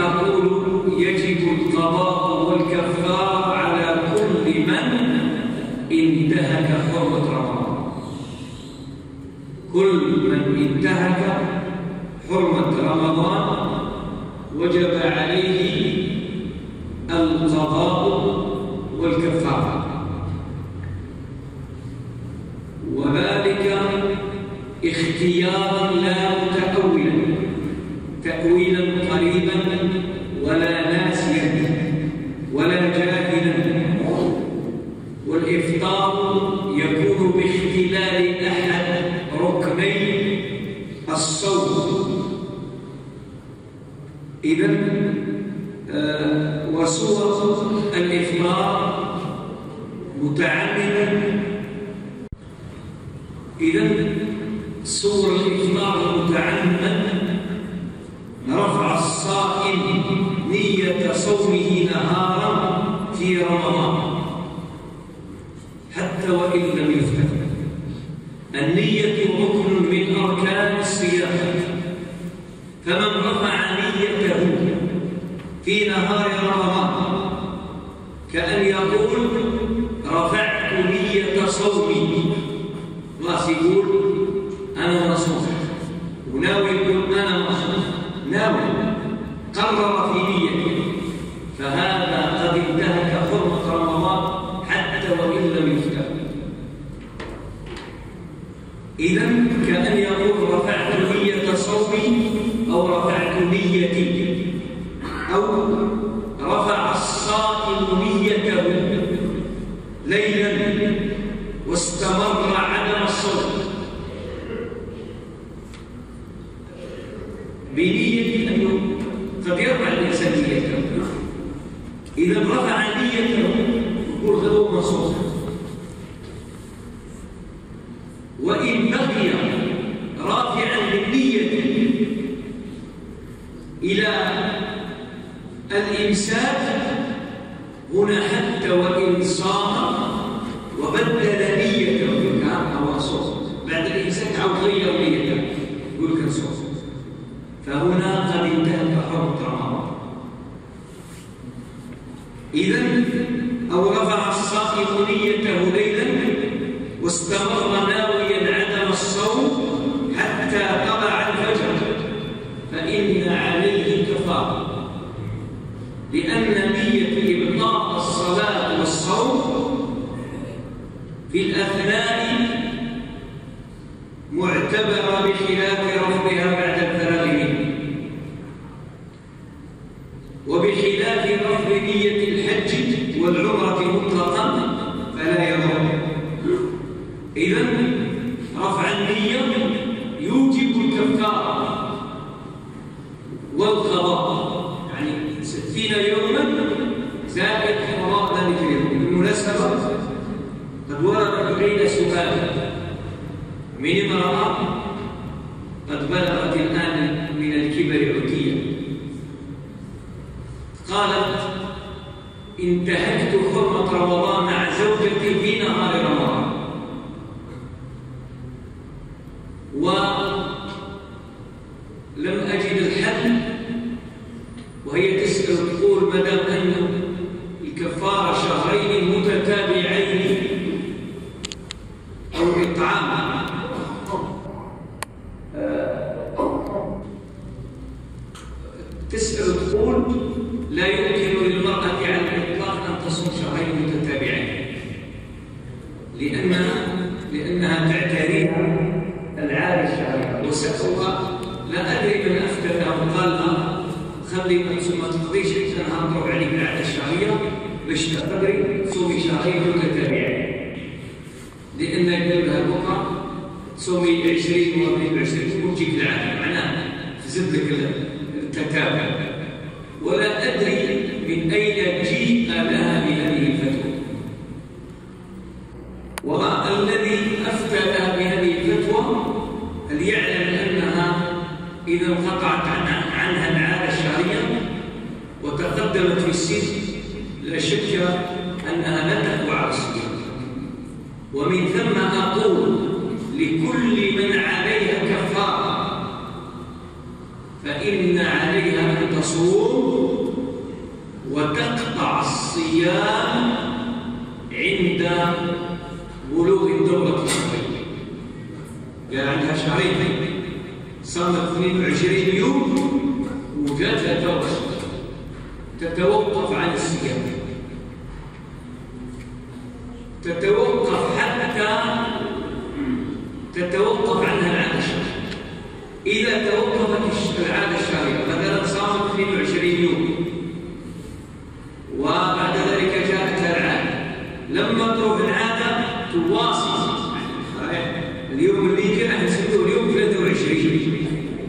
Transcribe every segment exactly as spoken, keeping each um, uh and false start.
أقول يجب القضاء والكفار على كل من انتهك حرمة رمضان. كل من انتهك حرمة رمضان وجب عليه القضاء والكفارة، وذلك اختيارا لا متأولا، تأويلا قريبا ولا ناسيا ولا جاهلا. والإفطار يكون باختلال أحد ركني الصوم. إذن آه وصور الإفطار متعمدا. إذن صور الإفطار متعمد رفع الصائم نية صومه نهارا في رمضان حتى وإن لم يفطر. النية ركن من أركان الصيام، فمن رفع نيته في نهار رمضان كأن يقول رفعت نية صومي، راس يقول أنا مصوم، وناوي يقول أنا مصوم، ناوي قرر في نيته، فهذا قد انتهك حرمة رمضان حتى وإن لم يفطر. إذن كأن يقول رفعت نية صومي أو رفعت نيتي، أو رفع الصائم نيته ليلا واستمر عدم الصوم بنية أنه قد يرفع الإنسان نيته. إذا رفع نيته يقول غدو مصوم، وإن بقي رافعا بالنية إلى الإمساك هنا حتى وإن صام وبدل نيته كان أو صوم بعد الإمساك أو غير نيته يقول كان صوم، فهنا قد انتهت حرمة رمضان. إذن أو رفع الصائم نيته ليلا واستمر ناويا عدم الصوم حتى طلع الفجر فإن عليه كفارة، لأن نية إبطاء الصلاة والصوم في الأثناء معتبرة بخلاف رفضها بعد الفراغ منه، وبخلاف رفض نية الحج والعمرة مطلقا فلا يضر. إذن رفع النية يوجب الكفارة والقضاء، يعني ستين يوما زائد قضاء ذلك اليوم. بالمناسبة قد ورد إلينا سؤال من امرأة قد بلغت الآن من الكبر عتيا، قالت انتهكت حرمة رمضان مع زوجتي في نهار رمضان، ولم أجد الحل، وهي تسأل تقول ما دام أن الكفارة شهرين متتابعين أو إطعام تسأل تقول لا يمكن للمرأة على الإطلاق أن تصوم شهرين متتابعين، لأنها لأنها تعتريها العادة الشهرية. وسألها لا أدري من أفتى له قال لها خلي ما تقضيش أنها تروح عليك العادة الشهرية باش تقدري تصومي شهرين متتابعين، لأن يقول لها بكرة تصومي عشرين و عشرين وتجيك العادة، معناها تزيد لك التتابع. ولا أدري من أين جيء لها بهذه الفتوى، والذي أفتى لها بهذه الفتوى هل يعلم أنها إذا انقطعت عنها العادة الشهرية وتقدمت في السن لا شك أنها لا تقوى على الصيام. ومن ثم أقول لكل من عليها كفارة فإن عليها أن تصوم وتقطع الصيام عند بلوغ الدورة الشهرية. قال عندها شهرين صامت اثنين وعشرين يوم وجاتها دورة تتوقف عن الصيام، تتوقف حتى تتوقف عنها العادة الشهرية. إذا توقفت العادة الشهرية مثلا صامت اثنين وعشرين يوم وبعد ذلك جاءتها العادة، لما تروح العادة تواصل اليوم اللي يجي راح نسميه اليوم ثلاثة وعشرين.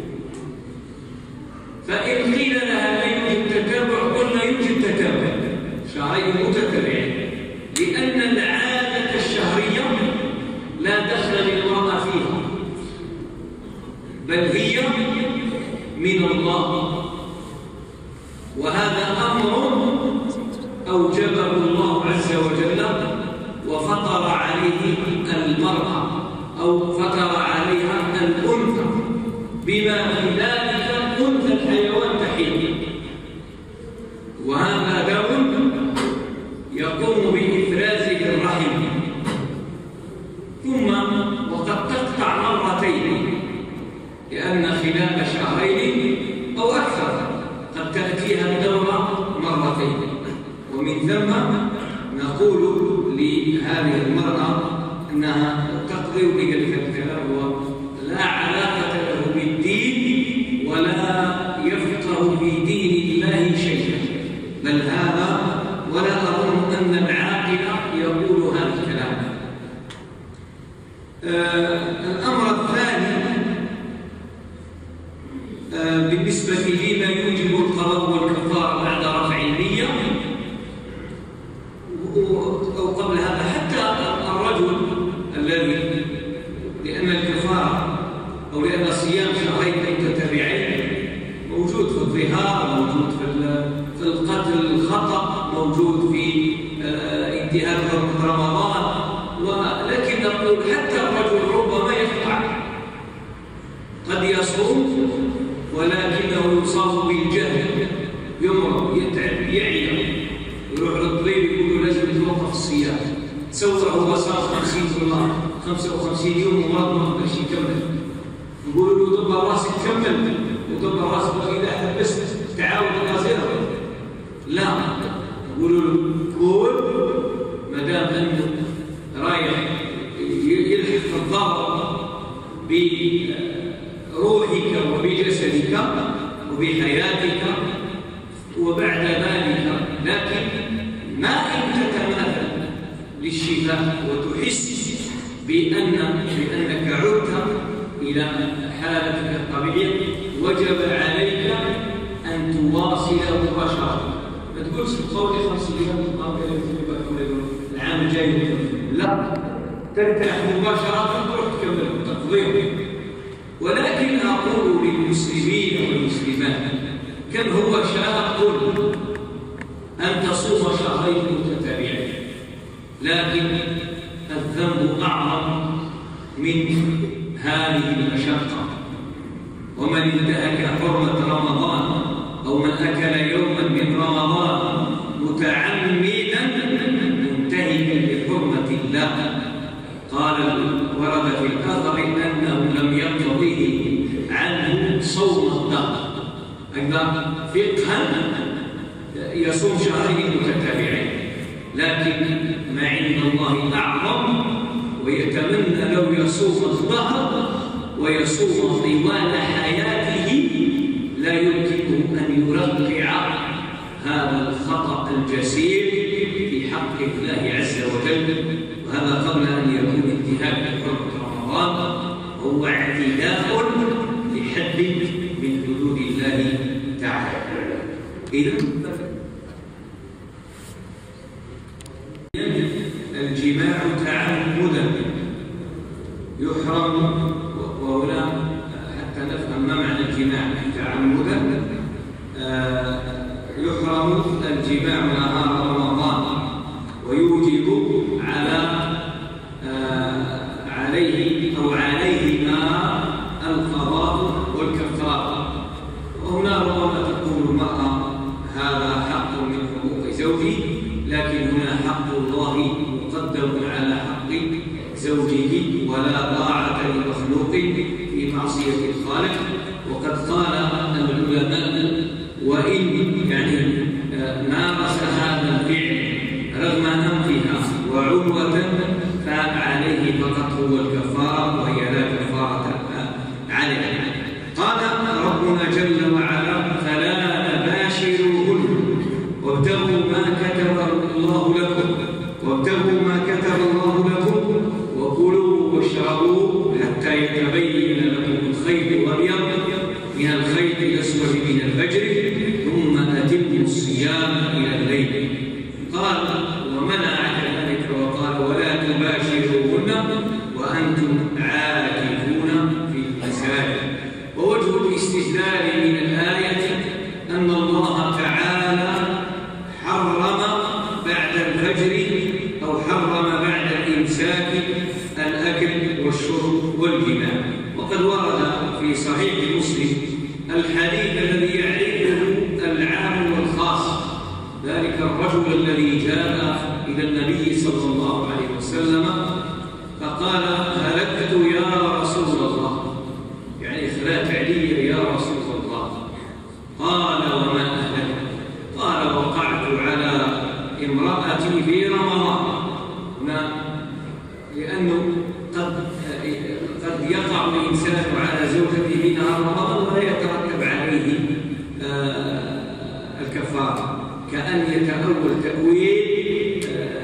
فإن قيل لها لا يوجد تتابع قلنا يوجد تتابع شهرين متتابعين، لأن العادة الشهرية لا دخل للمرأة فيها، بل هي من الله، وهذا أمر أوجبه الله عز وجل وفطر عليه المرأة أو فطر عليها الأنثى، بما في ذلك أنثى الحيوان تحيل، وهذا دم يقوم بإفرازه الرحم، ثم وقد تقطع مرتين، لأن خلال شهرين أو أكثر قد تأتيها الدورة مرتين. ومن ثم نقول لهذه المرأة أنها تقضي بذلك الكلام لا علاقة له بالدين ولا يفقه في دين الله شيئا، بل هذا ولا أظن أن العاقل يقول هذا الكلام. آه الأمر الثاني آه بالنسبة لما يوجب القضاء والكفارة بعد رفع النية، أو قبل هذا حتى الرجل الذي لأن الكفارة أو لأن صيام شهرين متتابعين موجود في الظهار، موجود في القتل الخطأ، موجود في انتهاك رمضان، ولكن نقول حتى الرجل ربما يخطأ، قد يصوم ولكنه يصاب بالجهل، يمرض يتعب يعيا، يروح للطبيب يقول له لازم يتوقف الصيام، تصور هو صار خمسين دولار خمسة وخمسين يوم ومرض ما يقدرش يكمل، يقولوا له دبر راسك كمل ودبر راسك إذا حبست تعاود القصيرة، لا يقولوا له كل ما دام أنه رايح يلحق الضرر بروحك وبجسدك وبحياتك وبعد ذلك، لكن ما إن تتماثل للشفاء وتحس بأن بأنك عدت إلى حالتك الطبيعية وجب عليك أن تواصل مباشرة. ما تقولش بقولي خمس أيام العام الجاي، لا، ترتاح مباشرة تروح تكمل تقضيه. ولكن أقول للمسلمين والمسلمات كم هو شاق أن تصوم شهرين متتابعين، لكن الذنب أعظم من هذه المشقة. ومن انتهك حرمة رمضان أو من أكل يوما من رمضان متعمدا منتهكا لحرمة الله، قال ورد في الأثر أنه لم يقضيه عنه صوم الدهر، أيضا فقها يصوم شهرين متتابعين، لكن ما عند الله أعظم، ويتمنى لو يصوم الظهر ويصوم طوال حياته لا يمكنه أن يرقع هذا الخطأ الجسيم في حق الله عز وجل. وهذا قبل أن يكون انتهاك حرمة رمضان، هو اعتداء لحد من حدود الله تعالى. إذن الجماع تعمدا يحرم، وهنا حتى نفهم ما معنى الجماع تعمدا، يحرم الجماع نهار رمضان ويوجب على عليه أو عليهما القضاء والكفارة. وهنا ربما تقول المرأة هذا حق من مقدم على حق زوجه ولا طاعة لمخلوق في معصية الخالق. وقد قال العلماء وإن يعني مارس هذا الفعل رغم أنفها وعروة فعليه فقط هو الكفارة وهي لا كفارة عليه. قال ربنا جل وعلا فلا تباشروهن وابتغوا ما كتب الله لكم وابتغوا ما كتب الله لكم وكلوا واشربوا حتى يتبين لكم الخيط الأبيض من الخيط الأسود من الفجر ثم أتموا الصيام إلى الليل. قال ومنع ذلك وقال ولا تباشروهن وأنتم عاكفون في المساجد. ووجه الاستدلال من الآية أن الله تعالى حرم بعد الفجر أو حرم بعد الإمساك الأكل والشرب والجماع. وقد ورد في صحيح مسلم الحديث الذي يعرفه العام والخاص، ذلك الرجل الذي جاء إلى النبي صلى الله عليه وسلم فقال هلكت يا رسول الله، يعني إخلاف علي يا رسول الله. قال وما أهلك؟ قال وقعت على امرأتي في رمضان. لأنه قد قد يقع الإنسان على زوجته في نهار رمضان ولا يترتب عليه الكفارة، كأن يتأول تأويل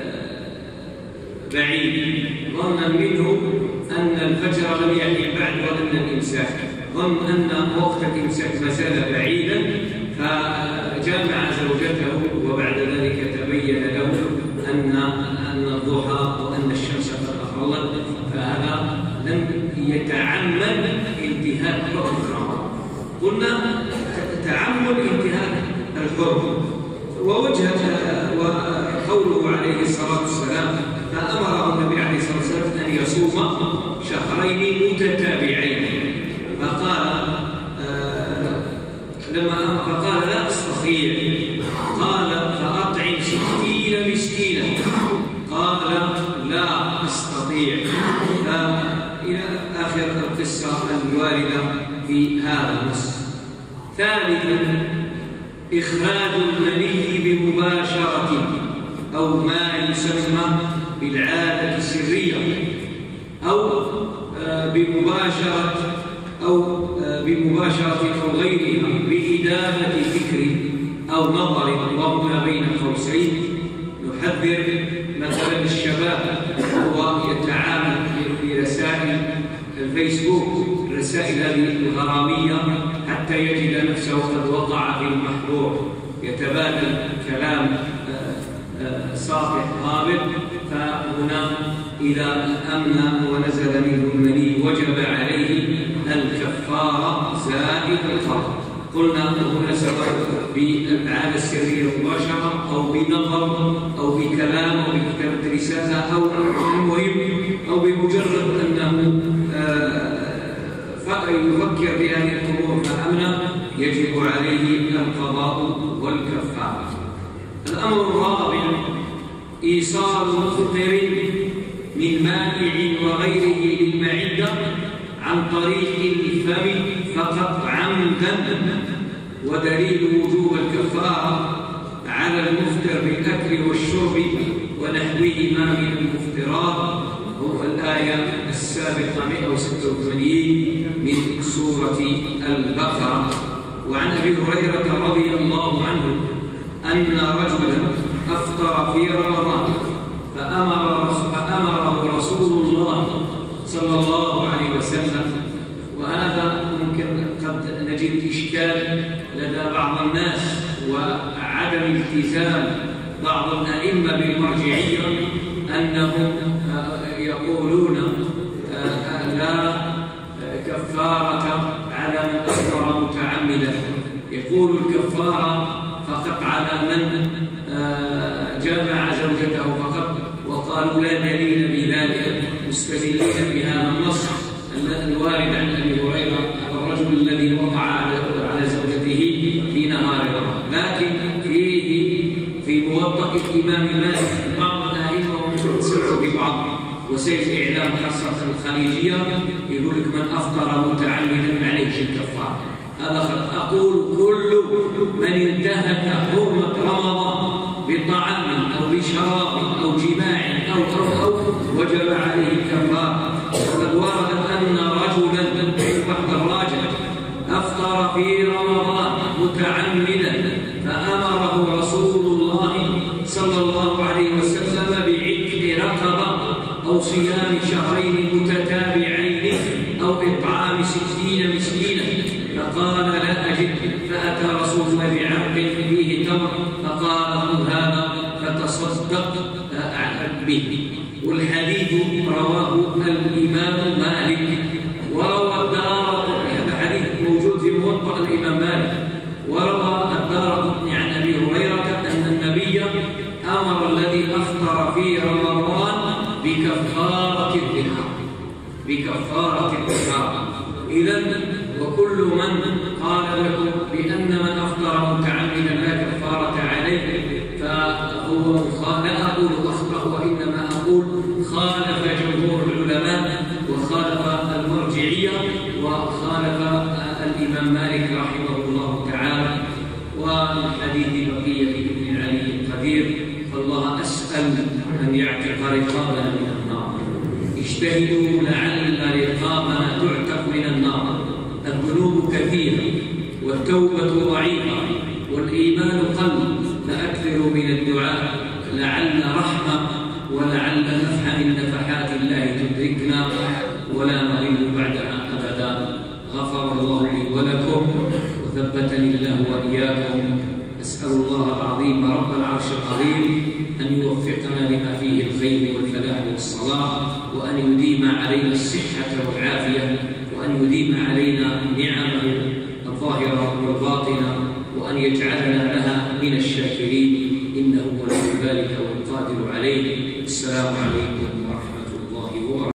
بعيد ظنا منه أن الفجر لم يحل بعد وأن الإمساك ظن أن وقت الإمساك ما زال بعيدا فجامع زوجته وبعد ذلك تبين له أن أن الضحى وأن الشمس قد أفرضت، فهذا لم يتعمد انتهاك الحرم. قلنا تعمد انتهاك الحرم. ووجه وقوله عليه الصلاة والسلام فأمره النبي عليه الصلاة والسلام أن يصوم شهرين متتابعين، فقال آه لما فقال لا أستطيع، قال فأطعم ستين مسكينا، قال لا أستطيع، إلى آخر القصة الواردة في هذا النص. ثالثا إخراج المني بمباشرة أو ما يسمى بالعادة السرية أو بمباشرة أو بمباشرة أو غيرها بإدامة فكر أو نظر وما بين قوسين. نحذر مثلا الشباب هو يتعامل برسائل الفيسبوك، الرسائل هذه الغرامية، حتى يجد نفسه قد وقع في المحظور، يتبادل كلام صافح قابل، فهنا إذا أمن ونزل منه المني وجب عليه الكفارة زائد الفرض. قلنا هنا سواء بالعادة السرية مباشرة أو بنظر أو بكلام أو بكتابة رسالة أو المهم أو بمجرد أنه يفكر بهذه الأمور فأمن يجب عليه القضاء والكفارة. الأمر الرابع إيصال مفطر من مائع وغيره للمعدة عن طريق الفم فقط عمدا. ودليل وجوب الكفارة على المفطر بالأكل والشرب ونحوهما من المفطرات هو الآية السابقة مئة وستة وثمانين من سورة البقرة. وعن أبي هريرة رضي الله عنه أن رجلا أفطر في رمضان فأمر فأمره رسول الله صلى الله عليه وسلم. وهذا ممكن قد نجد إشكال لدى بعض الناس وعدم التزام بعض الأئمة بالمرجعية أنهم يقولون لا كفارة على من أفطر متعمدا، يقول الكفارة فقط على من جامع زوجته فقط، وقالوا لا دليل بذلك، مستدلين بهذا النص الوارد عن أبي هريرة الرجل الذي وقع على زوجته في نهار رمضان. لكن فيه في موطأ الإمام مالك بعض الأئمة وسيل الإعلام خاصة الخليجية يقول لك من أفطر متعمدا عليه الكفارة. هذا أقول كل من انتهك حرمة رمضان بطعام أو بشراب أو جماع أو أو أو وجب عليه الكفارة. وقد ورد أن رجلا بعض الراجل أفطر في رمضان متعمدا فأمره رسول الله صلى الله عليه وسلم بعتق رقبة أو صيام شهرين متتابعين أو إطعام ستين مسكينا، فقال لا أجد، فأتى رسول الله بعرق فيه تمر فقال خذ هذا فتصدق به. والحديث رواه الإمام مالك وروى الدارقطني، هذا حديث موجود في موطأ الإمام مالك، وروى الدارقطني عن أبي هريرة أن النبي أمر الذي أفطر في رمضان بكفارة الظهار بكفارة الظهار. إذن وكل من قال لكم بأن من أفطر متعمدا لا كفارة عليه فهو لا أقول أخطأ، وإنما أقول خالف جمهور العلماء وخالف المرجعية وخالف الإمام مالك رحمه الله تعالى. والحديث بقية ابن علي القدير، فالله أسأل أن يعتق رقابنا من النار. اجتهدوا لعل رقابنا تعتق من النار. الذنوب كثيرة والتوبة ضعيفة والإيمان قل، فأكثروا من الدعاء لعل رحمة ولعل نفحة من نفحات الله تدركنا ولا نضل بعدها أبدا. غفر الله لي ولكم وثبتني الله وإياكم. أسأل الله العظيم رب العرش العظيم أن يوفقنا لما فيه الخير والفلاح والصلاح، وأن يديم علينا الصحة والعافية، وأن يديم علينا نعمه الظاهرة والباطنة، وأن يجعلنا لها من الشاكرين، إنه ولي ذلك والقادر عليه. السلام عليكم.